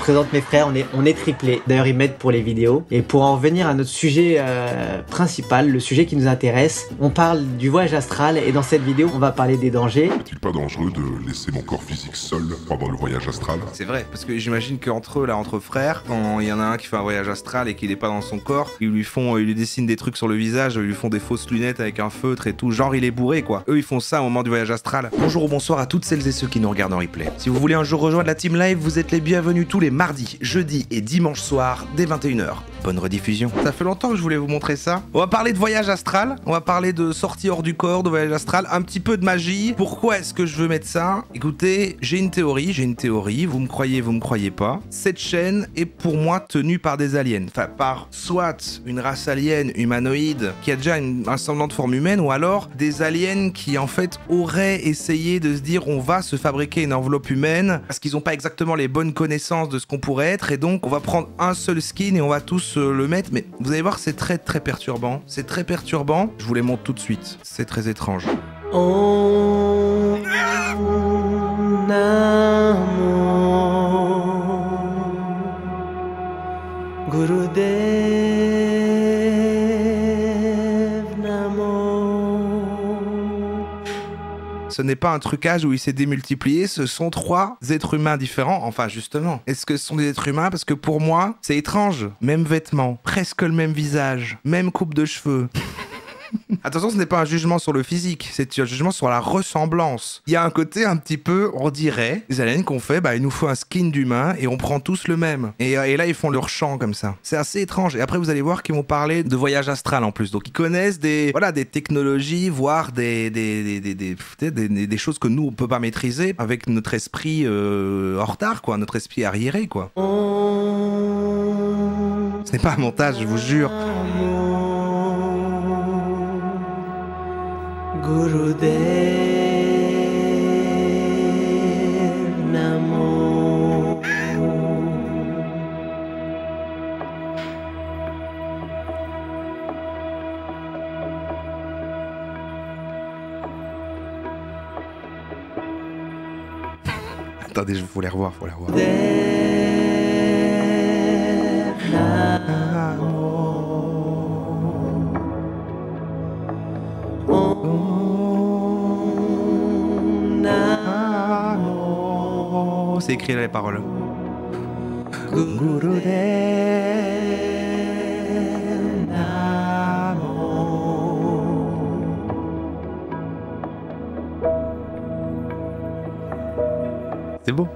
présente mes frères, on est triplés. D'ailleurs, ils m'aident pour les vidéos. Et pour en revenir à notre sujet principal, le sujet qui nous intéresse, on parle du voyage astral et dans cette vidéo, on va parler des dangers. Est-il pas dangereux de laisser mon corps physique seul pendant le voyage astral? C'est vrai, parce que j'imagine qu'entre eux, là, entre frères, quand il y en a un qui fait un voyage astral et qu'il est pas dans son corps, ils lui dessinent des trucs sur le visage, ils lui font des fausses lunettes avec un feutre et tout, genre il est bourré quoi. Eux ils font ça au moment du voyage astral. Bonjour ou bonsoir à toutes celles et ceux qui nous regardent en replay. Si vous voulez un jour rejoindre la team live, vous êtes les bienvenus tous les mardis, jeudis et dimanches soirs dès 21h. Bonne rediffusion. Ça fait longtemps que je voulais vous montrer ça. On va parler de voyage astral, on va parler de sortie hors du corps, de voyage astral, un petit peu de magie. Pourquoi est-ce que je veux mettre ça? Écoutez, j'ai une théorie, vous me croyez pas. Cette chaîne est pour moi tenue par des aliens. Enfin, par soit une race alien humanoïde qui a déjà un semblant de forme humaine, ou alors des aliens qui en fait auraient essayé de se dire on va se fabriquer une enveloppe humaine parce qu'ils n'ont pas exactement les bonnes connaissances de ce qu'on pourrait être, et donc on va prendre un seul skin et on va tous le mettre. Mais vous allez voir, c'est très perturbant. C'est très perturbant. Je vous les montre tout de suite. C'est très étrange. Om Namo Gurudev Namo. Ce n'est pas un trucage où il s'est démultiplié, ce sont 3 êtres humains différents. Enfin, justement, est-ce que ce sont des êtres humains? Parce que pour moi, c'est étrange. Même vêtements, presque le même visage, même coupe de cheveux. Attention, ce n'est pas un jugement sur le physique, c'est un jugement sur la ressemblance. Il y a un côté un petit peu, on dirait, les aliens qu'on fait, bah il nous faut un skin d'humain et on prend tous le même. Et là, ils font leur chant comme ça. C'est assez étrange. Et après, vous allez voir qu'ils vont parler de voyage astral en plus. Donc, ils connaissent des technologies, voire des choses que nous, on peut pas maîtriser avec notre esprit en retard, quoi, notre esprit arriéré, quoi. Ce n'est pas un montage, je vous jure. Gurudev Namo. Attendez, je faut les revoir. C'est écrit là les paroles. Gurudev Namo. C'est beau.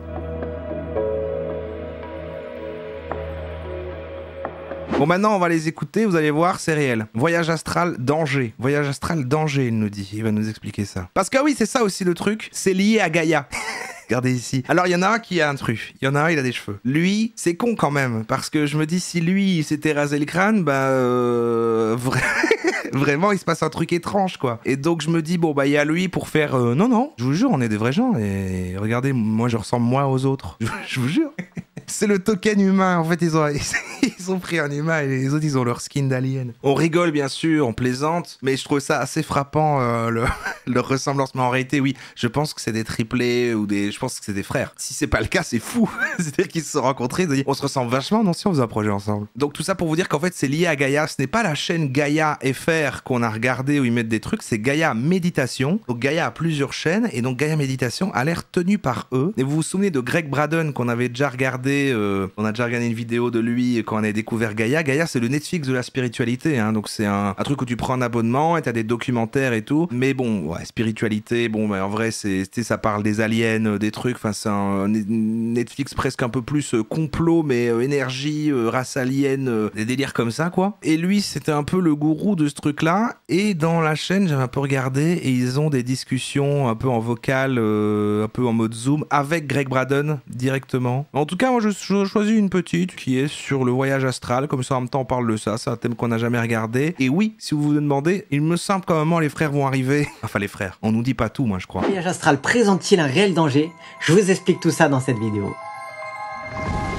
Bon, maintenant on va les écouter, vous allez voir, c'est réel. Voyage astral, danger. Voyage astral, danger, il nous dit. Il va nous expliquer ça. Parce que oui, c'est ça aussi le truc, c'est lié à Gaïa. Regardez ici. Alors, il y en a un qui a un truc. Il y en a un, il a des cheveux. Lui, c'est con quand même. Parce que je me dis, si lui, il s'était rasé le crâne, bah... Vraiment, il se passe un truc étrange, quoi. Et donc, je me dis, bon, bah, il y a lui pour faire... Non, je vous jure, on est des vrais gens. Et regardez, moi, je ressemble moins aux autres. Je vous jure. C'est le token humain. En fait, ils ont pris un humain et les autres, ils ont leur skin d'alien. On rigole, bien sûr, on plaisante, mais je trouve ça assez frappant, leur ressemblance. Mais en réalité, oui, je pense que c'est des triplés ou je pense que c'est des frères. Si c'est pas le cas, c'est fou. C'est-à-dire qu'ils se sont rencontrés, ils ont dit, on se ressemble vachement, non, si on faisait un projet ensemble. Donc, tout ça pour vous dire qu'en fait, c'est lié à Gaïa. Ce n'est pas la chaîne Gaïa FR qu'on a regardé où ils mettent des trucs, c'est Gaïa Méditation. Donc, Gaïa a plusieurs chaînes, et donc Gaïa Méditation a l'air tenue par eux. Et vous vous souvenez de Greg Braden qu'on avait déjà regardé, on a déjà regardé une vidéo de lui quand on a découvert Gaïa. Gaïa, c'est le Netflix de la spiritualité, hein. Donc c'est un truc où tu prends un abonnement et t'as des documentaires et tout. Mais bon, ouais, spiritualité, bon, mais en vrai, ça parle des aliens, des trucs. Enfin, c'est un Netflix presque un peu plus complot, mais énergie, race alien, des délires comme ça, quoi. Et lui, c'était un peu le gourou de ce truc-là. Et dans la chaîne, j'avais un peu regardé et ils ont des discussions un peu en vocal, un peu en mode Zoom avec Greg Braden directement. En tout cas, moi, je choisis une petite qui est sur le voyage astral. Comme ça, en même temps, on parle de ça. C'est un thème qu'on n'a jamais regardé. Et oui, si vous vous demandez, il me semble qu'à un moment, les frères vont arriver. Enfin, les frères. On nous dit pas tout, moi, je crois. Le voyage astral présente-t-il un réel danger? Je vous explique tout ça dans cette vidéo.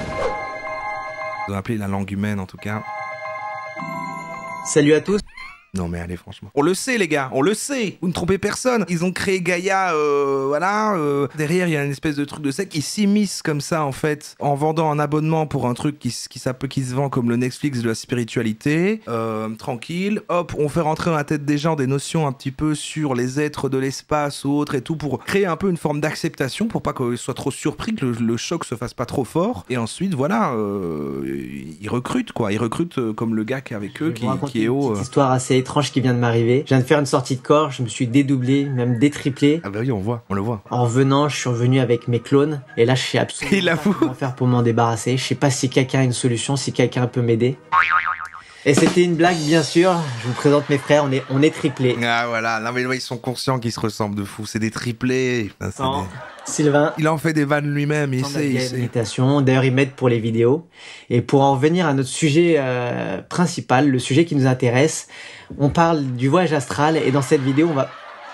On va appeler la langue humaine, en tout cas. Salut à tous. Non mais allez, franchement. On le sait les gars, on le sait. Vous ne trompez personne. Ils ont créé Gaïa, derrière il y a une espèce de truc de sec. Ils s'immiscent comme ça en fait, en vendant un abonnement pour un truc qui se vend comme le Netflix de la spiritualité. Tranquille. Hop, on fait rentrer dans la tête des gens des notions un petit peu sur les êtres de l'espace ou autres et tout pour créer un peu une forme d'acceptation pour pas qu'ils soient trop surpris, que le choc se fasse pas trop fort. Et ensuite voilà, ils recrutent quoi. Ils recrutent comme le gars qui est avec eux, qui est haut. Une petite histoire assez étrange qui vient de m'arriver. Je viens de faire une sortie de corps, je me suis dédoublé, même détriplé. Ah bah oui, on le voit. En revenant, je suis revenu avec mes clones et là je sais absolument pas comment faire pour m'en débarrasser. Je sais pas si quelqu'un a une solution, si quelqu'un peut m'aider. Et c'était une blague, bien sûr. Je vous présente mes frères, on est triplés. Ah voilà, non mais ils sont conscients qu'ils se ressemblent de fou. C'est des triplés. Sylvain, il en fait des vannes lui-même, il sait. D'ailleurs, il m'aide pour les vidéos. Et pour en revenir à notre sujet principal, le sujet qui nous intéresse, on parle du voyage astral. Et dans cette vidéo, on va...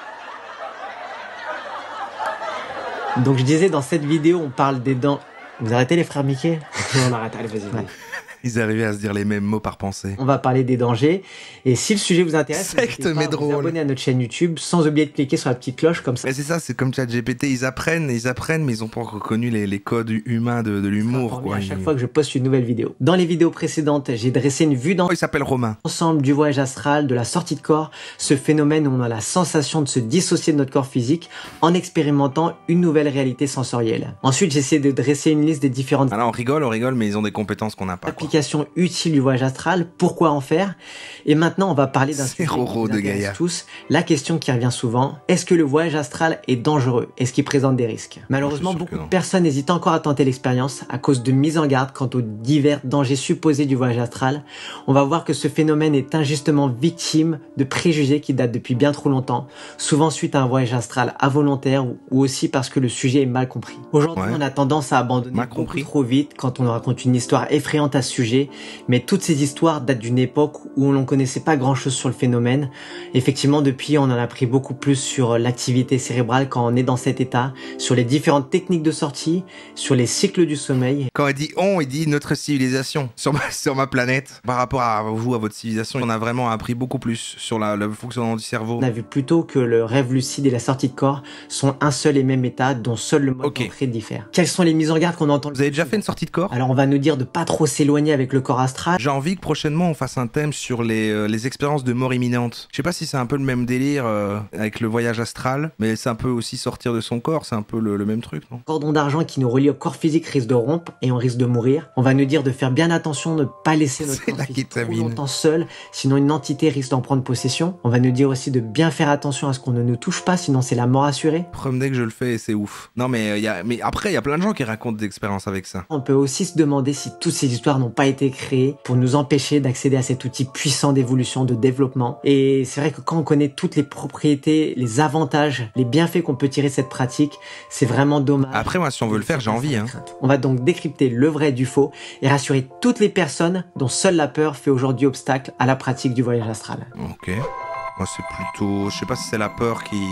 Donc je disais, dans cette vidéo, on parle des dents... Vous arrêtez les frères Mickey? Non, on arrête, allez, vas-y. Ouais. Ils arrivaient à se dire les mêmes mots par pensée. On va parler des dangers. Et si le sujet vous intéresse, secte, mais drôle. Vous abonnez à notre chaîne YouTube sans oublier de cliquer sur la petite cloche comme ça. Mais c'est ça, c'est comme ChatGPT, ils apprennent, mais ils n'ont pas reconnu les codes humains de l'humour. À chaque fois que je poste une nouvelle vidéo. Dans les vidéos précédentes, j'ai dressé une vue il s'appelle Romain. Ensemble du voyage astral, de la sortie de corps, ce phénomène où on a la sensation de se dissocier de notre corps physique en expérimentant une nouvelle réalité sensorielle. Ensuite, j'essaie de dresser une liste des différentes... Alors on rigole, mais ils ont des compétences qu'on n'a pas. Applications utiles du voyage astral, pourquoi en faire? Et maintenant, on va parler d'un sujet qui nous intéresse tous. La question qui revient souvent, est-ce que le voyage astral est dangereux? Est-ce qu'il présente des risques? Malheureusement, beaucoup de personnes hésitent encore à tenter l'expérience à cause de mise en garde quant aux divers dangers supposés du voyage astral. On va voir que ce phénomène est injustement victime de préjugés qui datent depuis bien trop longtemps, souvent suite à un voyage astral involontaire ou aussi parce que le sujet est mal compris. Aujourd'hui, on a tendance à abandonner beaucoup trop vite quand on raconte une histoire effrayante à ce sujet. Mais toutes ces histoires datent d'une époque où l'on connaissait pas grand chose sur le phénomène. Effectivement, depuis, on en a appris beaucoup plus sur l'activité cérébrale quand on est dans cet état, sur les différentes techniques de sortie, sur les cycles du sommeil. Quand il dit on, il dit notre civilisation sur ma planète. Par rapport à vous, à votre civilisation, on a vraiment appris beaucoup plus sur le fonctionnement du cerveau. On a vu plutôt que le rêve lucide et la sortie de corps sont un seul et même état dont seul le mode d'entrée diffère. Quelles sont les mises en garde qu'on entend? Vous avez déjà fait une sortie de corps? Alors on va nous dire de pas trop s'éloigner avec le corps astral. J'ai envie que prochainement on fasse un thème sur les expériences de mort imminente. Je sais pas si c'est un peu le même délire avec le voyage astral, mais c'est un peu aussi sortir de son corps, c'est un peu le même truc, non? Le cordon d'argent qui nous relie au corps physique risque de rompre et on risque de mourir. On va nous dire de faire bien attention, de ne pas laisser notre corps physique trop longtemps seul, sinon une entité risque d'en prendre possession. On va nous dire aussi de bien faire attention à ce qu'on ne nous touche pas, sinon c'est la mort assurée. Dès que je le fais, c'est ouf. Non mais après il y a plein de gens qui racontent des expériences avec ça. On peut aussi se demander si toutes ces histoires n'ont pas été créées pour nous empêcher d'accéder à cet outil puissant d'évolution, de développement. Et c'est vrai que quand on connaît toutes les propriétés, les avantages, les bienfaits qu'on peut tirer de cette pratique, c'est vraiment dommage. Après moi, si on veut le faire, j'ai envie. On va donc décrypter le vrai du faux et rassurer toutes les personnes dont seule la peur fait aujourd'hui obstacle à la pratique du voyage astral. Ok. Moi c'est plutôt... Je sais pas si c'est la peur qui...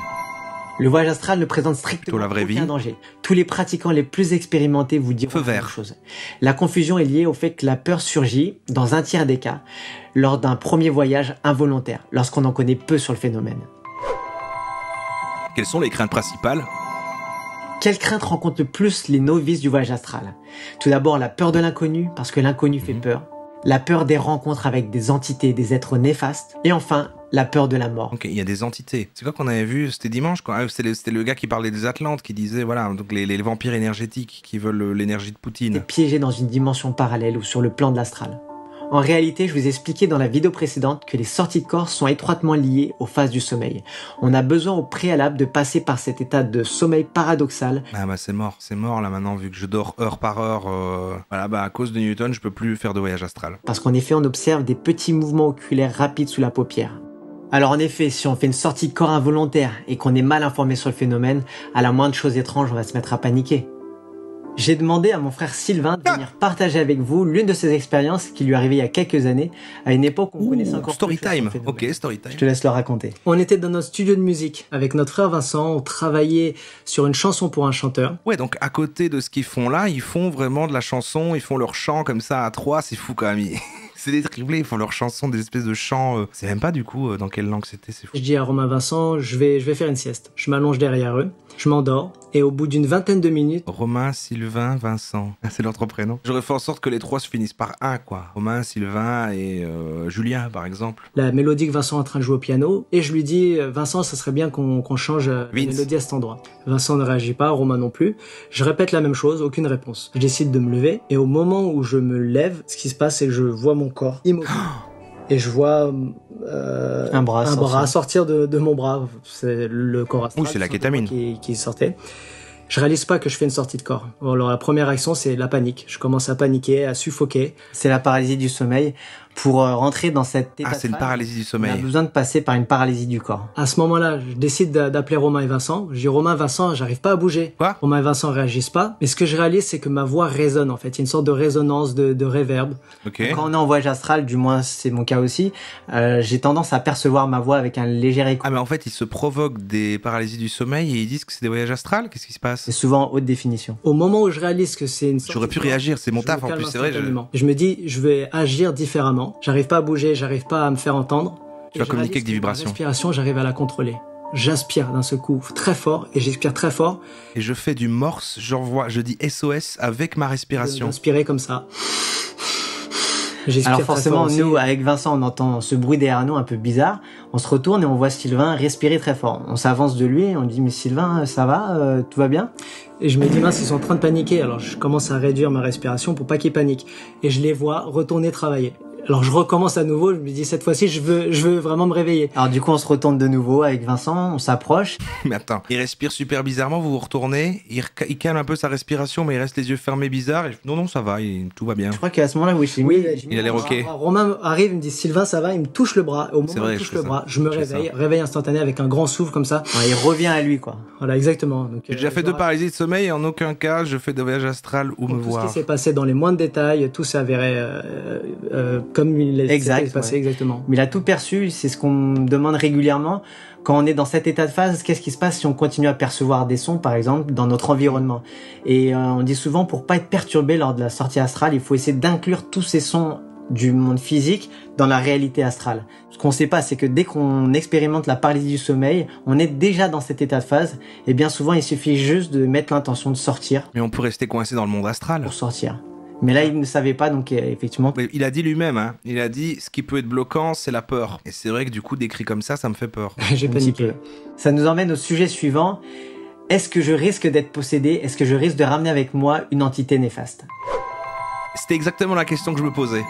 Le voyage astral ne présente strictement aucun danger. Tous les pratiquants les plus expérimentés vous diront la même chose. La confusion est liée au fait que la peur surgit, dans un tiers des cas, lors d'un premier voyage involontaire, lorsqu'on en connaît peu sur le phénomène. Quelles sont les craintes principales ? Quelles craintes rencontrent le plus les novices du voyage astral? Tout d'abord, la peur de l'inconnu, parce que l'inconnu fait peur. La peur des rencontres avec des entités, des êtres néfastes. Et enfin, la peur de la mort. Ok, il y a des entités. C'est quoi qu'on avait vu? C'était dimanche, quoi. C'était le gars qui parlait des Atlantes, qui disait, voilà, donc les vampires énergétiques qui veulent l'énergie de Poutine. Piégés dans une dimension parallèle ou sur le plan de l'astral. En réalité, je vous ai expliqué dans la vidéo précédente que les sorties de corps sont étroitement liées aux phases du sommeil. On a besoin au préalable de passer par cet état de sommeil paradoxal. Ah bah c'est mort là maintenant, vu que je dors heure par heure. Voilà, bah à cause de Newton, je peux plus faire de voyage astral. Parce qu'en effet, on observe des petits mouvements oculaires rapides sous la paupière. Alors en effet, si on fait une sortie de corps involontaire et qu'on est mal informé sur le phénomène, à la moindre chose étrange, on va se mettre à paniquer. J'ai demandé à mon frère Sylvain de venir partager avec vous l'une de ses expériences qui lui est arrivée il y a quelques années, à une époque où on connaissait encore story time. Ok, story time. Je te laisse le raconter. On était dans notre studio de musique avec notre frère Vincent, on travaillait sur une chanson pour un chanteur. Ouais, donc à côté de ce qu'ils font là, ils font vraiment de la chanson, ils font leur chant comme ça à trois, c'est fou quand même. C'est des triplés, ils font leurs chansons, des espèces de chants. C'est même pas du coup dans quelle langue c'était, c'est fou. Je dis à Romain Vincent, je vais faire une sieste. Je m'allonge derrière eux, je m'endors, et au bout d'une vingtaine de minutes... Romain, Sylvain, Vincent. C'est leur trois prénoms. J'aurais fait en sorte que les trois se finissent par un, quoi. Romain, Sylvain et Julien, par exemple. La mélodie que Vincent est en train de jouer au piano, et je lui dis, Vincent, ça serait bien qu'on change la mélodie à cet endroit. Vincent ne réagit pas, Romain non plus. Je répète la même chose, aucune réponse. Je décide de me lever, et au moment où je me lève, ce qui se passe, c'est que je vois mon corps immobile. Et je vois un bras sortir de mon bras. C'est le corps astral. Oui, c'est la kétamine. Qui sortait. Je réalise pas que je fais une sortie de corps. Alors la première réaction, c'est la panique. Je commence à paniquer, à suffoquer. C'est la paralysie du sommeil. Pour rentrer dans cette état de c'est une paralysie du sommeil. On a besoin de passer par une paralysie du corps. À ce moment-là, je décide d'appeler Romain et Vincent. Je dis Romain, Vincent, j'arrive pas à bouger. Quoi? Romain et Vincent réagissent pas. Mais ce que je réalise, c'est que ma voix résonne en fait. Il y a une sorte de résonance, de réverb. Okay. Quand on est en voyage astral, du moins c'est mon cas aussi, j'ai tendance à percevoir ma voix avec un léger écho. Ah mais en fait, ils se provoquent des paralysies du sommeil et ils disent que c'est des voyages astrales. Qu'est-ce qui se passe? C'est souvent en haute définition. Au moment où je réalise que c'est une sorte... J'aurais pu réagir, c'est mon taf en plus, c'est vrai. Je me dis, je vais agir différemment. J'arrive pas à bouger. J'arrive pas à me faire entendre. Tu vas communiquer avec des vibrations. La respiration, j'arrive à la contrôler. J'inspire d'un seul coup très fort et j'expire très fort. Et je fais du morse, je dis SOS avec ma respiration. J'inspirais comme ça. Alors forcément, nous, avec Vincent, on entend ce bruit derrière nous un peu bizarre. On se retourne et on voit Sylvain respirer très fort. On s'avance de lui et on dit, mais Sylvain, ça va? Tout va bien? Et je me dis, mince, ils sont en train de paniquer. Alors je commence à réduire ma respiration pour pas qu'ils paniquent. Et je les vois retourner travailler. Alors je recommence à nouveau, je me dis cette fois-ci je veux vraiment me réveiller. Alors du coup on se retourne de nouveau avec Vincent, on s'approche. Mais attends, il respire super bizarrement, vous vous retournez, il calme un peu sa respiration mais il reste les yeux fermés bizarres. Et non ça va, tout va bien. Je crois qu'à ce moment-là, oui, il a l'air ok. Romain arrive, il me dit Sylvain ça va, il me touche le bras. Au moment où il me touche le bras, je me réveille instantané avec un grand souffle comme ça. Ouais, il revient à lui quoi. Voilà exactement. J'ai déjà fait 2 paralysies de sommeil et en aucun cas je fais de voyage astral ou me voir. Tout ce qui s'est passé dans les moindres détails, tout s'est avéré comme il est passé exactement. Mais il a tout perçu, c'est ce qu'on me demande régulièrement. Quand on est dans cet état de phase, qu'est-ce qui se passe si on continue à percevoir des sons, par exemple, dans notre environnement? Et on dit souvent, pour pas être perturbé lors de la sortie astrale, il faut essayer d'inclure tous ces sons du monde physique dans la réalité astrale. Ce qu'on sait pas, c'est que dès qu'on expérimente la paralysie du sommeil, on est déjà dans cet état de phase, et bien souvent, il suffit juste de mettre l'intention de sortir. Mais on peut rester coincé dans le monde astral. Pour sortir. Mais là, il ne savait pas, donc effectivement... Il a dit lui-même, hein. Il a dit, ce qui peut être bloquant, c'est la peur. Et c'est vrai que du coup, des cris comme ça me fait peur. J'ai paniqué. Ça nous emmène au sujet suivant. Est-ce que je risque d'être possédé? Est-ce que je risque de ramener avec moi une entité néfaste? C'était exactement la question que je me posais.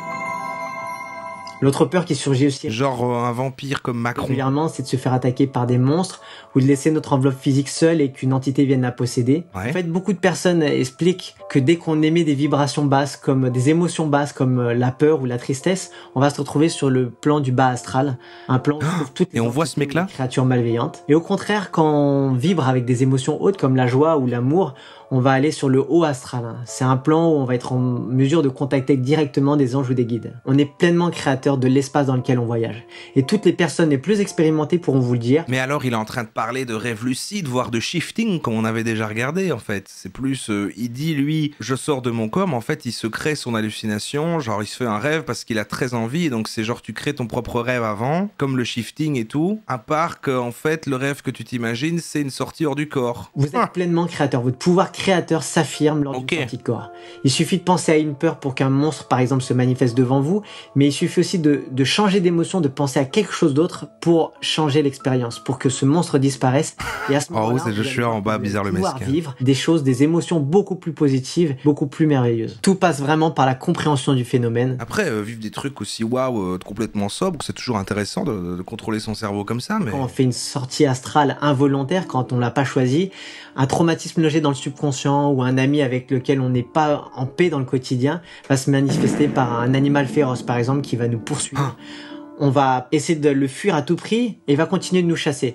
L'autre peur qui surgit aussi, genre un vampire comme Macron, régulièrement, c'est de se faire attaquer par des monstres ou de laisser notre enveloppe physique seule et qu'une entité vienne la posséder. Ouais. En fait, beaucoup de personnes expliquent que dès qu'on émet des vibrations basses, comme des émotions basses, comme la peur ou la tristesse, on va se retrouver sur le plan du bas astral, un plan où on trouve toutes les et on voit ce mec-là, créatures malveillantes. Et au contraire, quand on vibre avec des émotions hautes comme la joie ou l'amour, on va aller sur le haut astral. C'est un plan où on va être en mesure de contacter directement des anges ou des guides. On est pleinement créateur de l'espace dans lequel on voyage. Et toutes les personnes les plus expérimentées pourront vous le dire. Mais alors, il est en train de parler de rêve lucide, voire de shifting, comme on avait déjà regardé, en fait. C'est plus, il dit, lui, je sors de mon corps, mais en fait, il se crée son hallucination, genre, il se fait un rêve parce qu'il a très envie, et donc c'est genre, tu crées ton propre rêve avant, comme le shifting et tout, à part que, en fait, le rêve que tu t'imagines, c'est une sortie hors du corps. Vous êtes pleinement créateur. Votre pouvoir créateur s'affirme lors d'une sortie de corps. Il suffit de penser à une peur pour qu'un monstre, par exemple, se manifeste devant vous, mais il suffit aussi de changer d'émotion, de penser à quelque chose d'autre pour changer l'expérience, pour que ce monstre disparaisse. Et à ce moment-là, c'est Joshua en bas, bizarre le mesquin. Vivre des choses, des émotions beaucoup plus positives, beaucoup plus merveilleuses. Tout passe vraiment par la compréhension du phénomène. Après, vivre des trucs aussi complètement sobres, c'est toujours intéressant de contrôler son cerveau comme ça. Mais quand on fait une sortie astrale involontaire, quand on l'a pas choisi, un traumatisme logé dans le subconscient ou un ami avec lequel on n'est pas en paix dans le quotidien va se manifester par un animal féroce, par exemple, qui va nous poursuivre. On va essayer de le fuir à tout prix et il va continuer de nous chasser.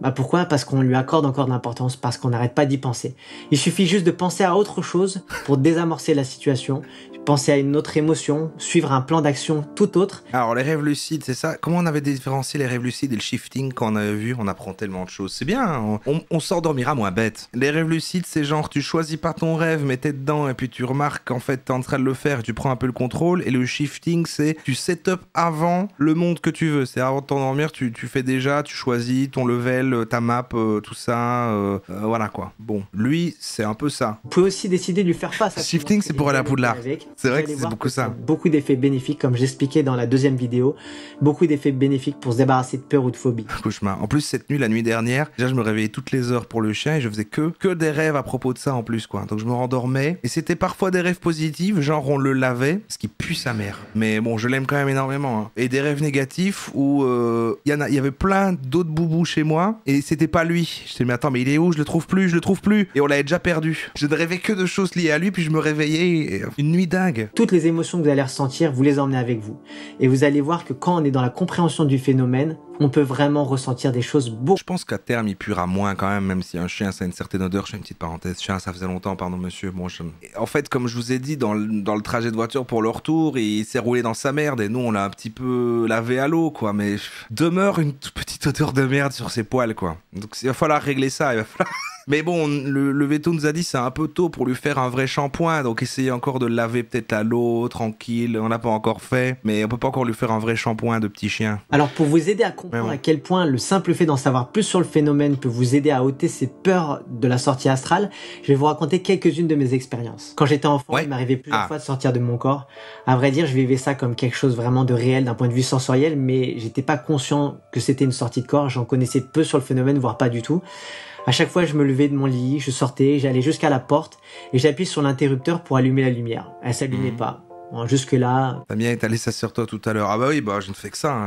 Pourquoi? Parce qu'on lui accorde encore de l'importance, parce qu'on n'arrête pas d'y penser. Il suffit juste de penser à autre chose pour désamorcer la situation, penser à une autre émotion, suivre un plan d'action tout autre. Alors les rêves lucides, c'est ça? Comment on avait différencié les rêves lucides et le shifting quand on avait vu? On apprend tellement de choses. C'est bien, hein, on s'endormira moins bête. Les rêves lucides, c'est genre tu choisis pas ton rêve, mais t'es dedans et puis tu remarques qu'en fait t'es en train de le faire, tu prends un peu le contrôle. Et le shifting, c'est tu set up avant le monde que tu veux. C'est avant de t'endormir, tu fais déjà, tu choisis ton level, ta map, tout ça, voilà quoi. Bon, lui, c'est un peu ça. Vous pouvez aussi décider de lui faire face. Shifting, c'est pour aller à Poudlard. C'est vrai que c'est beaucoup ça. Beaucoup d'effets bénéfiques, comme j'expliquais dans la deuxième vidéo. Beaucoup d'effets bénéfiques pour se débarrasser de peur ou de phobie. Cauchemar. En plus, cette nuit, la nuit dernière, déjà, je me réveillais toutes les heures pour le chien et je faisais que des rêves à propos de ça en plus, quoi. Donc je me rendormais et c'était parfois des rêves positifs, genre on le lavait, ce qui pue sa mère. Mais bon, je l'aime quand même énormément. Hein. Et des rêves négatifs où il y avait plein d'autres boubous chez moi et c'était pas lui. Je disais, mais attends, mais il est où? Je le trouve plus. Et on l'avait déjà perdu. Je ne rêvais que de choses liées à lui, puis je me réveillais et une nuit dingue. Toutes les émotions que vous allez ressentir, vous les emmenez avec vous. Et vous allez voir que quand on est dans la compréhension du phénomène, on peut vraiment ressentir des choses beaucoup. Je pense qu'à terme, il puera moins quand même si un chien, ça a une certaine odeur. Je fais une petite parenthèse. Chien, ça faisait longtemps, pardon monsieur. Bon, en fait, comme je vous ai dit, dans le trajet de voiture pour le retour, il s'est roulé dans sa merde et nous, on l'a un petit peu lavé à l'eau, quoi. Mais demeure une toute petite odeur de merde sur ses poils, quoi. Donc, il va falloir régler ça. Il va falloir... Mais bon, le veto nous a dit c'est un peu tôt pour lui faire un vrai shampoing, donc essayez encore de le laver peut-être à l'eau, tranquille, on n'a pas encore fait, mais on peut pas encore lui faire un vrai shampoing de petit chien. Alors pour vous aider à comprendre à quel point le simple fait d'en savoir plus sur le phénomène peut vous aider à ôter ses peurs de la sortie astrale, je vais vous raconter quelques-unes de mes expériences. Quand j'étais enfant, il m'arrivait plusieurs fois de sortir de mon corps. À vrai dire, je vivais ça comme quelque chose vraiment de réel d'un point de vue sensoriel, mais j'étais pas conscient que c'était une sortie de corps, j'en connaissais peu sur le phénomène, voire pas du tout. À chaque fois, je me levais de mon lit, je sortais, j'allais jusqu'à la porte et j'appuie sur l'interrupteur pour allumer la lumière. Elle s'allumait pas. Bon, jusque-là... Damien est allé ça sur toi tout à l'heure. Ah bah oui, bah je ne fais que ça,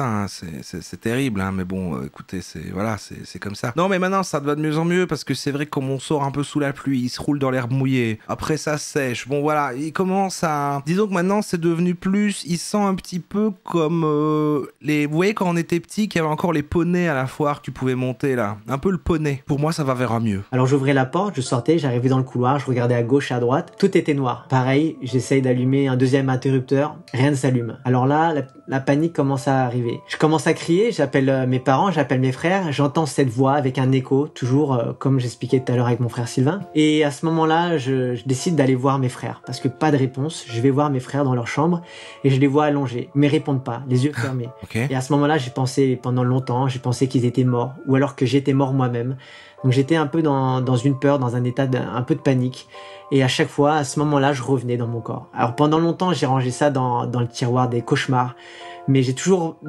c'est terrible, hein, mais bon, écoutez, c'est comme ça. Non mais maintenant, ça va de mieux en mieux, parce que c'est vrai que comme on sort un peu sous la pluie, il se roule dans l'herbe mouillée, après ça sèche, bon voilà, il commence à... Disons que maintenant, c'est devenu plus, il sent un petit peu comme les... Vous voyez quand on était petit, qu'il y avait encore les poneys à la foire que tu pouvais monter là, un peu le poney. Pour moi, ça va vers un mieux. Alors j'ouvrais la porte, je sortais, j'arrivais dans le couloir, je regardais à gauche et à droite, tout était noir. Pareil, j'essaye d'allumer un deuxième interrupteur, rien ne s'allume. Alors là, la panique commence à arriver. Je commence à crier, j'appelle mes parents, j'appelle mes frères, j'entends cette voix avec un écho, toujours comme j'expliquais tout à l'heure avec mon frère Sylvain. Et à ce moment-là, je décide d'aller voir mes frères, parce que pas de réponse. Je vais voir mes frères dans leur chambre et je les vois allongés, mais ils répondent pas, les yeux fermés. Okay. Et à ce moment-là, j'ai pensé pendant longtemps, j'ai pensé qu'ils étaient morts, ou alors que j'étais mort moi-même. Donc j'étais un peu dans une peur, dans un état un peu de panique. Et à chaque fois, à ce moment-là, je revenais dans mon corps. Alors pendant longtemps, j'ai rangé ça dans le tiroir des cauchemars. Mais j'ai toujours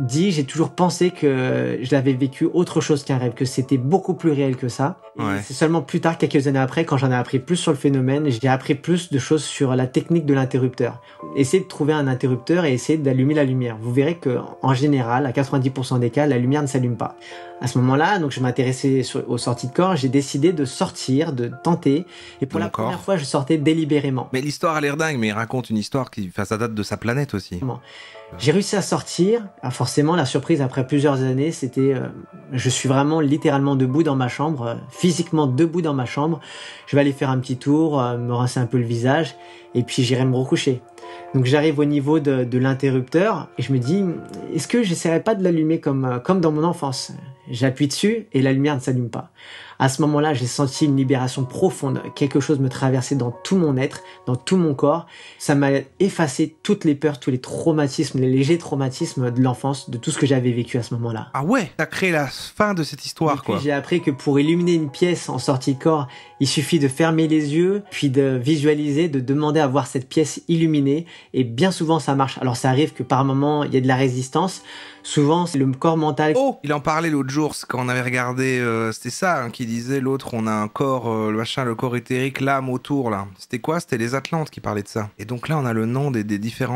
pensé que je l'avais vécu autre chose qu'un rêve, que c'était beaucoup plus réel que ça. Et c'est seulement plus tard, quelques années après, quand j'en ai appris plus sur le phénomène, j'ai appris plus de choses sur la technique de l'interrupteur. Essayez de trouver un interrupteur et essayez d'allumer la lumière. Vous verrez que, en général, à 90% des cas, la lumière ne s'allume pas. À ce moment-là, donc je m'intéressais aux sorties de corps, j'ai décidé de sortir, de tenter. Et pour la première fois, je sortais délibérément. Mais l'histoire a l'air dingue, mais il raconte une histoire qui, ça date de sa planète aussi. J'ai réussi à sortir. Forcément, la surprise après plusieurs années, c'était, je suis vraiment littéralement debout dans ma chambre, physiquement debout dans ma chambre. Je vais aller faire un petit tour, me rincer un peu le visage, et puis j'irai me recoucher. Donc j'arrive au niveau de l'interrupteur et je me dis, est-ce que j'essaierais pas de l'allumer comme dans mon enfance? J'appuie dessus et la lumière ne s'allume pas. À ce moment-là, j'ai senti une libération profonde. Quelque chose me traversait dans tout mon être, dans tout mon corps. Ça m'a effacé toutes les peurs, tous les traumatismes, les légers traumatismes de l'enfance, de tout ce que j'avais vécu à ce moment-là. Ah ouais, t'as créé la fin de cette histoire, quoi. J'ai appris que pour illuminer une pièce en sortie de corps, il suffit de fermer les yeux, puis de visualiser, de demander à voir cette pièce illuminée. Et bien souvent, ça marche. Alors ça arrive que par moment, il y a de la résistance. Souvent, c'est le corps mental. Oh, il en parlait l'autre jour, quand on avait regardé, c'était ça, hein, qui disait l'autre, on a un corps, le corps éthérique, l'âme autour, là. C'était quoi? C'était les Atlantes qui parlaient de ça. Et donc là, on a le nom des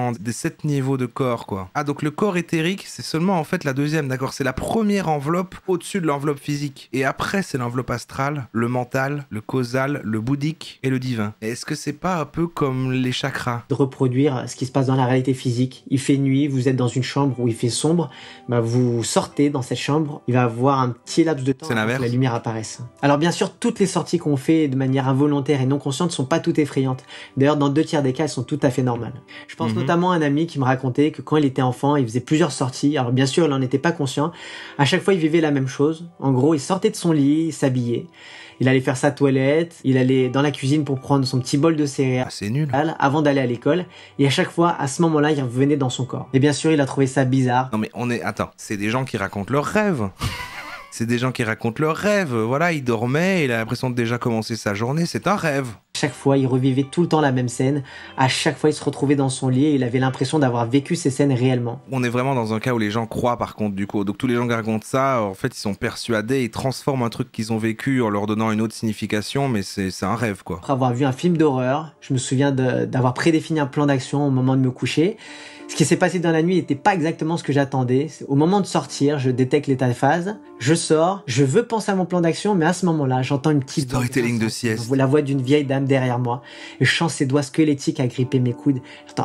7 niveaux de corps, quoi. Ah, donc le corps éthérique, c'est seulement, en fait, la deuxième, d'accord? C'est la première enveloppe au-dessus de l'enveloppe physique. Et après, c'est l'enveloppe astrale, le mental, le causal, le bouddhique et le divin. Et est-ce que c'est pas un peu comme les chakras? De reproduire ce qui se passe dans la réalité physique. Il fait nuit, vous êtes dans une chambre où il fait sombre, bah vous sortez dans cette chambre, il va voir un petit laps de temps avant que la lumière apparaisse. Alors bien sûr, toutes les sorties qu'on fait de manière involontaire et non consciente sont pas toutes effrayantes. D'ailleurs, dans 2 tiers des cas, elles sont tout à fait normales. Je pense notamment à un ami qui me racontait que quand il était enfant, il faisait plusieurs sorties. Alors bien sûr, il n'en était pas conscient. À chaque fois, il vivait la même chose. En gros, il sortait de son lit, il s'habillait. Il allait faire sa toilette, il allait dans la cuisine pour prendre son petit bol de céréales c'est nul. Avant d'aller à l'école. Et à chaque fois, à ce moment-là, il revenait dans son corps. Et bien sûr, il a trouvé ça bizarre. Non mais attends, c'est des gens qui racontent leurs rêves. C'est des gens qui racontent leurs rêves. Voilà, il dormait, il a l'impression de déjà commencer sa journée, c'est un rêve. Chaque fois, il revivait tout le temps la même scène. À chaque fois, il se retrouvait dans son lit et il avait l'impression d'avoir vécu ces scènes réellement. On est vraiment dans un cas où les gens croient par contre du coup. Donc tous les gens qui racontent ça, en fait, ils sont persuadés, ils transforment un truc qu'ils ont vécu en leur donnant une autre signification, mais c'est un rêve quoi. Après avoir vu un film d'horreur, je me souviens d'avoir prédéfini un plan d'action au moment de me coucher. Ce qui s'est passé dans la nuit n'était pas exactement ce que j'attendais. Au moment de sortir, je détecte l'état de phase, je sors, je veux penser à mon plan d'action, mais à ce moment-là, j'entends une petite storytelling de sieste. La voix d'une vieille dame derrière moi, et je sens ses doigts squelettiques agripper mes coudes. J'entends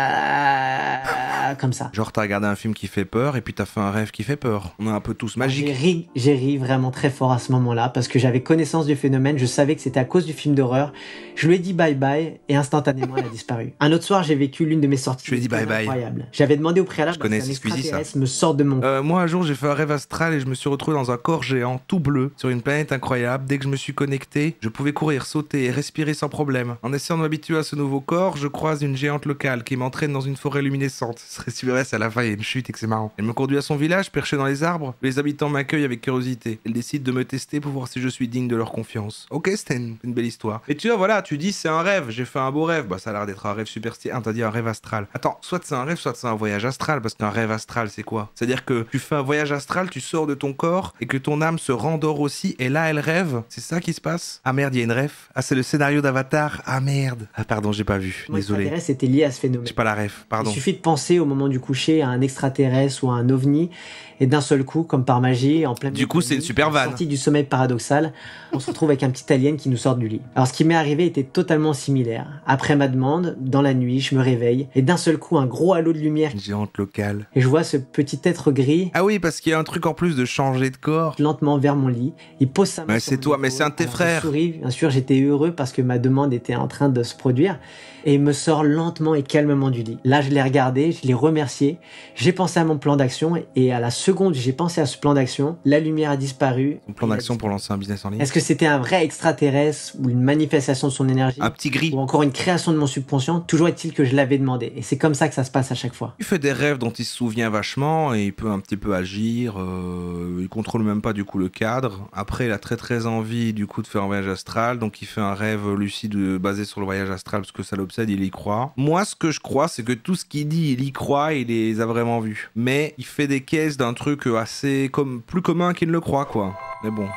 comme ça. Genre t'as regardé un film qui fait peur et puis t'as fait un rêve qui fait peur. On est un peu tous magiques. J'ai ri vraiment très fort à ce moment-là parce que j'avais connaissance du phénomène, je savais que c'était à cause du film d'horreur. Je lui ai dit bye bye et instantanément elle a disparu. Un autre soir, j'ai vécu l'une de mes sorties. Je lui ai dit bye bye. Incroyable. J'avais demandé au préalable qu'un extraterrestre me sorte de mon... moi un jour j'ai fait un rêve astral et je me suis retrouvé dans un corps géant tout bleu sur une planète incroyable. Dès que je me suis connecté, je pouvais courir, sauter et respirer sans problème. En essayant de m'habituer à ce nouveau corps, je croise une géante locale qui m'entraîne dans une forêt luminescente. Ce serait super à la fin, il y a une chute et que c'est marrant. Elle me conduit à son village, perché dans les arbres. Les habitants m'accueillent avec curiosité. Elle décide de me tester pour voir si je suis digne de leur confiance. Ok, c'était une belle histoire. Et tu vois, voilà, tu dis c'est un rêve, j'ai fait un beau rêve. Bah ça a l'air d'être un rêve super stylé. Ah, t'as dit un rêve astral. Attends, soit c'est un rêve, soit c'est un voyage astral, parce qu'un rêve astral c'est quoi? C'est-à-dire que tu fais un voyage astral, tu sors de ton corps et que ton âme se rendort aussi et là elle rêve. C'est ça qui se passe? Ah merde, il y a une ref. Ah c'est le scénario d'Avatar. Ah merde. Ah pardon, j'ai pas vu. Désolé. C'était lié à ce phénomène. J'ai pas la ref, pardon. Il suffit de penser au moment du coucher à un extraterrestre ou à un ovni et d'un seul coup, comme par magie, en pleine... Du coup, c'est une super vanne. Sortie du sommeil paradoxal, on se retrouve avec un petit alien qui nous sort du lit. Alors, ce qui m'est arrivé était totalement similaire. Après ma demande, dans la nuit, je me réveille et d'un seul coup, un gros halo de lumière... Une géante locale. Et je vois ce petit être gris... Ah oui, parce qu'il y a un truc en plus de changer de corps. Lentement vers mon lit. Il pose sa main sur c'est toi, mais c'est un de tes frères. Je souris. Bien sûr, j'étais heureux parce que ma demande était en train de se produire. Et il me sort lentement et calmement du lit. Là, je l'ai regardé, je l'ai remercié. J'ai pensé à mon plan d'action et à la seconde où j'ai pensé à ce plan d'action, la lumière a disparu. Son plan d'action pour lancer un business en ligne. Est-ce que c'était un vrai extraterrestre ou une manifestation de son énergie? Un petit gris. Ou encore une création de mon subconscient? Toujours est-il que je l'avais demandé. Et c'est comme ça que ça se passe à chaque fois. Il fait des rêves dont il se souvient vachement et il peut un petit peu agir. Il contrôle même pas du coup le cadre. Après, il a très envie du coup de faire un voyage astral. Donc il fait un rêve lucide basé sur le voyage astral parce que ça l'obsède, il y croit. Moi, ce que je crois, c'est que tout ce qu'il dit, il y croit, il les a vraiment vus. Mais il fait des caisses d'un truc assez plus commun qu'il ne le croit, quoi. Mais bon.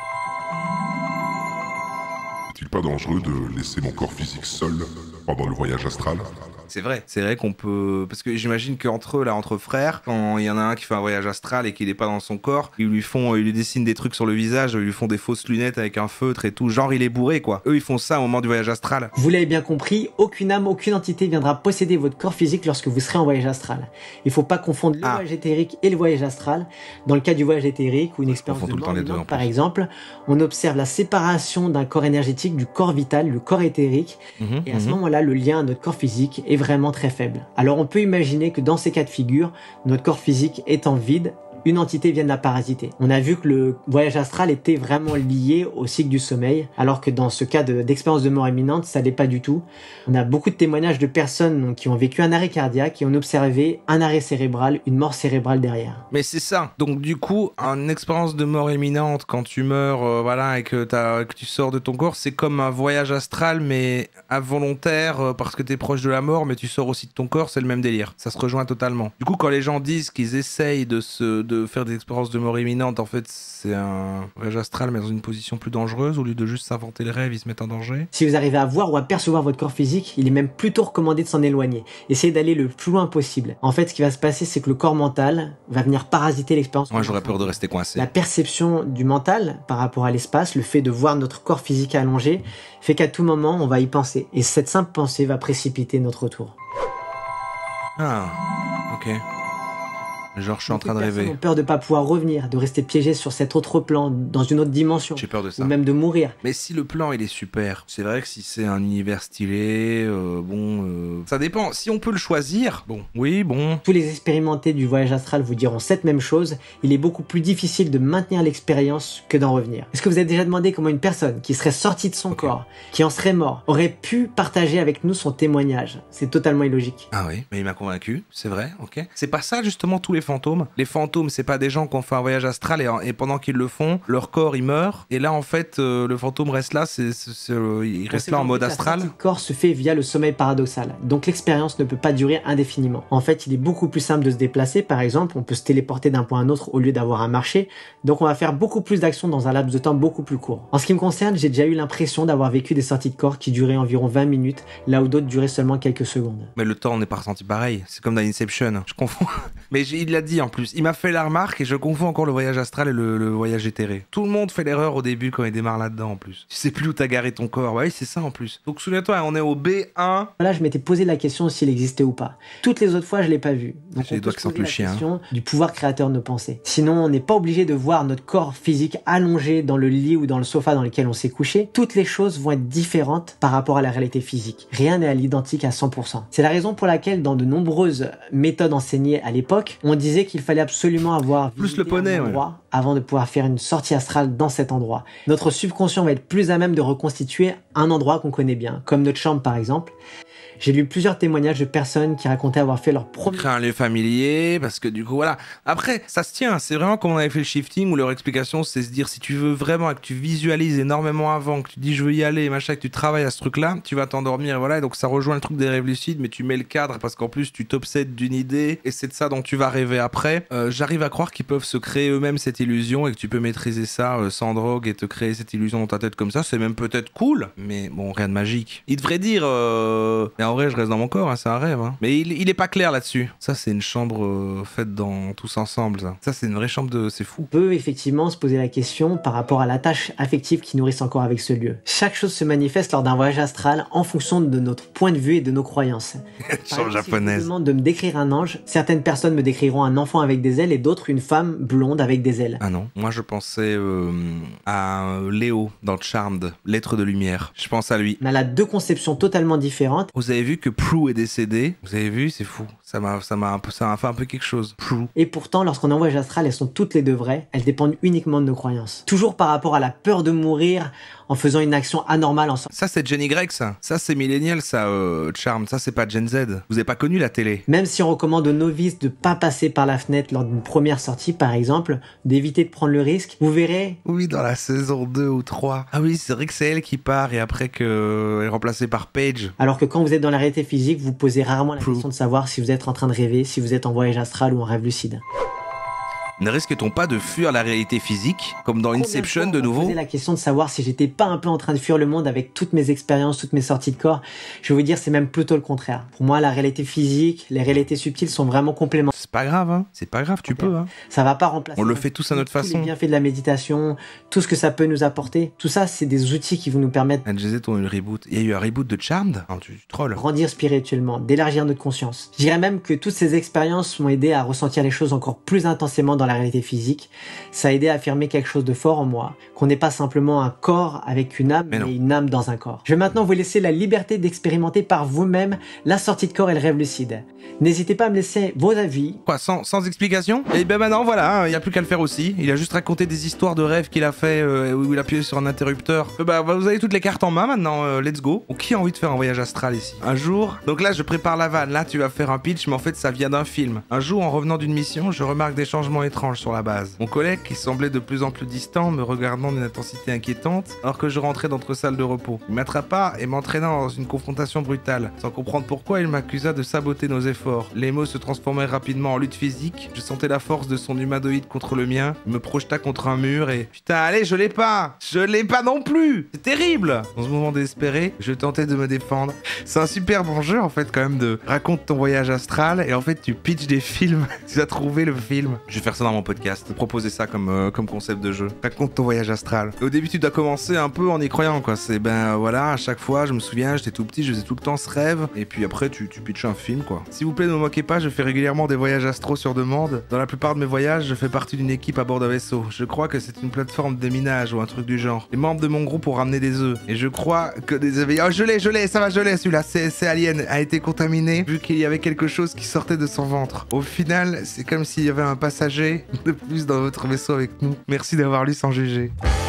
Est-il pas dangereux de laisser mon corps physique seul pendant le voyage astral? C'est vrai qu'on peut... Parce que j'imagine qu'entre eux, là, entre frères, quand il y en a un qui fait un voyage astral et qu'il n'est pas dans son corps, ils lui dessinent des trucs sur le visage, ils lui font des fausses lunettes avec un feutre et tout, genre il est bourré, quoi. Eux, ils font ça au moment du voyage astral. Vous l'avez bien compris, aucune âme, aucune entité viendra posséder votre corps physique lorsque vous serez en voyage astral. Il faut pas confondre le voyage éthérique et le voyage astral. Dans le cas du voyage éthérique ou une expérience de mort imminente, par exemple, on observe la séparation d'un corps énergétique du corps vital, le corps éthérique, et à ce moment-là, le lien à notre corps physique est vraiment très faible. Alors on peut imaginer que dans ces cas de figure, notre corps physique étant vide, une entité vient de la parasiter. On a vu que le voyage astral était vraiment lié au cycle du sommeil, alors que dans ce cas d'expérience de mort imminente, ça l'est pas du tout. On a beaucoup de témoignages de personnes qui ont vécu un arrêt cardiaque et ont observé un arrêt cérébral, une mort cérébrale derrière. Mais c'est ça. Donc du coup, une expérience de mort imminente, quand tu meurs, voilà, et que tu sors de ton corps, c'est comme un voyage astral, mais involontaire, parce que t'es proche de la mort, mais tu sors aussi de ton corps, c'est le même délire. Ça se rejoint totalement. Du coup, quand les gens disent qu'ils essayent de faire des expériences de mort imminente, en fait, c'est un voyage astral, mais dans une position plus dangereuse, au lieu de juste s'inventer le rêve, ils se mettent en danger. Si vous arrivez à voir ou à percevoir votre corps physique, il est même plutôt recommandé de s'en éloigner. Essayez d'aller le plus loin possible. En fait, ce qui va se passer, c'est que le corps mental va venir parasiter l'expérience. Moi, j'aurais peur de rester coincé. La perception du mental par rapport à l'espace, le fait de voir notre corps physique allongé, fait qu'à tout moment, on va y penser. Et cette simple pensée va précipiter notre retour. Ah, ok. Genre, je suis en train de rêver. Ont peur de pas pouvoir revenir, de rester piégé sur cet autre plan, dans une autre dimension. J'ai peur de ça. Ou même de mourir. Mais si le plan, il est super, c'est vrai que si c'est un univers stylé, ça dépend. Si on peut le choisir, bon. Tous les expérimentés du voyage astral vous diront cette même chose. Il est beaucoup plus difficile de maintenir l'expérience que d'en revenir. Est-ce que vous avez déjà demandé comment une personne qui serait sortie de son corps, qui en serait mort, aurait pu partager avec nous son témoignage? C'est totalement illogique. Ah oui, mais il m'a convaincu, c'est vrai, ok. C'est pas ça justement tous les fantômes. Les fantômes, c'est pas des gens qui ont fait un voyage astral et pendant qu'ils le font, leur corps il meurt. Et là en fait, le fantôme reste là, il reste là en mode astral. Le corps se fait via le sommeil paradoxal. Donc l'expérience ne peut pas durer indéfiniment. En fait, il est beaucoup plus simple de se déplacer. Par exemple, on peut se téléporter d'un point à un autre au lieu d'avoir à marcher. Donc on va faire beaucoup plus d'actions dans un laps de temps beaucoup plus court. En ce qui me concerne, j'ai déjà eu l'impression d'avoir vécu des sorties de corps qui duraient environ 20 minutes, là où d'autres duraient seulement quelques secondes. Mais le temps n'est pas ressenti pareil. C'est comme dans Inception. Je confonds. Mais il l'a dit en plus. Il m'a fait la remarque et je confonds encore le voyage astral et le voyage éthéré. Tout le monde fait l'erreur au début quand il démarre là-dedans en plus. Tu sais plus où t'as garé ton corps. Oui, c'est ça en plus. Donc souviens-toi, on est au B1. Là, je m'étais posé la question s'il existait ou pas. Toutes les autres fois, je l'ai pas vu. Donc j'ai les doigts qui sentent le chien. Question du pouvoir créateur de nos pensées. Sinon, on n'est pas obligé de voir notre corps physique allongé dans le lit ou dans le sofa dans lequel on s'est couché. Toutes les choses vont être différentes par rapport à la réalité physique. Rien n'est à l'identique à 100%. C'est la raison pour laquelle dans de nombreuses méthodes enseignées à l'époque, on disait qu'il fallait absolument avoir plus le poney, un endroit avant de pouvoir faire une sortie astrale dans cet endroit. Notre subconscient va être plus à même de reconstituer un endroit qu'on connaît bien, comme notre chambre par exemple. J'ai lu plusieurs témoignages de personnes qui racontaient avoir fait leur premier... Créer un lieu familier, parce que du coup, voilà. Après, ça se tient, c'est vraiment comme on avait fait le shifting, où leur explication, c'est se dire, si tu veux vraiment, et que tu visualises énormément avant, que tu dis, je veux y aller, machin, que tu travailles à ce truc-là, tu vas t'endormir, et voilà, et donc ça rejoint le truc des rêves lucides, mais tu mets le cadre, parce qu'en plus, tu t'obsèdes d'une idée, et c'est de ça dont tu vas rêver après. J'arrive à croire qu'ils peuvent se créer eux-mêmes cette illusion, et que tu peux maîtriser ça sans drogue, et te créer cette illusion dans ta tête comme ça, c'est même peut-être cool, mais bon, rien de magique. Il devrait dire... Mais en vrai, je reste dans mon corps, hein, c'est un rêve. Hein. Mais il est pas clair là-dessus. Ça, c'est une chambre faite dans tous ensemble. Ça, c'est une vraie chambre de... C'est fou. On peut effectivement se poser la question par rapport à l'attache affective qui nourrit son corps avec ce lieu. Chaque chose se manifeste lors d'un voyage astral en fonction de notre point de vue et de nos croyances. Chambre japonaise. Si je vous demande de me décrire un ange, certaines personnes me décriront un enfant avec des ailes et d'autres une femme blonde avec des ailes. Ah non, moi je pensais à Léo dans Charmed, l'être de lumière. Je pense à lui. On a là deux conceptions totalement différentes. Vous avez vu que Prue est décédé. Vous avez vu, c'est fou. Ça m'a fait un peu quelque chose. Prue. Et pourtant, lorsqu'on est en voyage astral, elles sont toutes les deux vraies. Elles dépendent uniquement de nos croyances. Toujours par rapport à la peur de mourir en faisant une action anormale en sortant. Ça, c'est Jenny Gregg, ça. Ça, c'est millénial, ça, Charmed. Ça, c'est pas Gen Z. Vous avez pas connu la télé. Même si on recommande aux novices de pas passer par la fenêtre lors d'une première sortie, par exemple, d'éviter de prendre le risque, vous verrez... Oui, dans la saison 2 ou 3. Ah oui, c'est vrai que c'est elle qui part et après qu'elle est remplacée par Paige. Alors que quand vous êtes dans la réalité physique, vous posez rarement la question de savoir si vous êtes en train de rêver, si vous êtes en voyage astral ou en rêve lucide. Ne risque-t-on pas de fuir la réalité physique, comme dans Inception de nouveau? Poser la question de savoir si j'étais pas un peu en train de fuir le monde avec toutes mes expériences, toutes mes sorties de corps. Je vais vous dire, c'est même plutôt le contraire. Pour moi, la réalité physique, les réalités subtiles sont vraiment complémentaires. C'est pas grave, hein. C'est pas grave, tu peux, hein. Ça va pas remplacer. On le fait tous à notre façon. Les bienfaits de la méditation, tout ce que ça peut nous apporter. Tout ça, c'est des outils qui vont nous permettre. NGZ, on a eu le reboot. Il y a eu un reboot de Charmed? Non, tu trolls. Grandir spirituellement, d'élargir notre conscience. Je dirais même que toutes ces expériences m'ont aidé à ressentir les choses encore plus intensément dans la réalité physique. Ça a aidé à affirmer quelque chose de fort en moi, qu'on n'est pas simplement un corps avec une âme, mais une âme dans un corps. Je vais maintenant vous laisser la liberté d'expérimenter par vous-même la sortie de corps et le rêve lucide. N'hésitez pas à me laisser vos avis. Quoi, sans explication? Et ben maintenant voilà, il n'y a plus qu'à le faire aussi. Il a juste raconté des histoires de rêves qu'il a fait où il a appuyé sur un interrupteur. Vous avez toutes les cartes en main maintenant, let's go. Qui a envie de faire un voyage astral ici? Un jour, donc là je prépare la vanne, là tu vas faire un pitch, mais en fait ça vient d'un film. Un jour en revenant d'une mission, je remarque des changements étranges sur la base. Mon collègue, qui semblait de plus en plus distant, me regardant d'une intensité inquiétante, alors que je rentrais d'entre salles de repos. Il m'attrapa et m'entraîna dans une confrontation brutale. Sans comprendre pourquoi, il m'accusa de saboter nos efforts. Les mots se transformèrent rapidement en lutte physique. Je sentais la force de son humanoïde contre le mien. Il me projeta contre un mur et... Putain, allez, je l'ai pas non plus. C'est terrible. Dans ce moment désespéré, je tentais de me défendre. C'est un super bon jeu, en fait, quand même, de raconte ton voyage astral et en fait, tu pitches des films. Tu as trouvé le film. Je vais faire ça dans mon podcast. Proposer ça comme concept de jeu. Raconte ton voyage astral. Et au début, tu dois commencer un peu en y croyant, quoi. C'est voilà, à chaque fois, je me souviens, j'étais tout petit, je faisais tout le temps ce rêve. Et puis après, tu pitches un film, quoi. S'il vous plaît, ne me moquez pas, je fais régulièrement des voyages voyages astro sur demande. Dans la plupart de mes voyages, je fais partie d'une équipe à bord d'un vaisseau. Je crois que c'est une plateforme de déminage ou un truc du genre. Les membres de mon groupe ont ramené des œufs. Et je crois que des œufs... Oh, je l'ai, ça va, je l'ai, celui-là. C'est Alien, a été contaminé vu qu'il y avait quelque chose qui sortait de son ventre. Au final, c'est comme s'il y avait un passager de plus dans votre vaisseau avec nous. Merci d'avoir lu sans juger.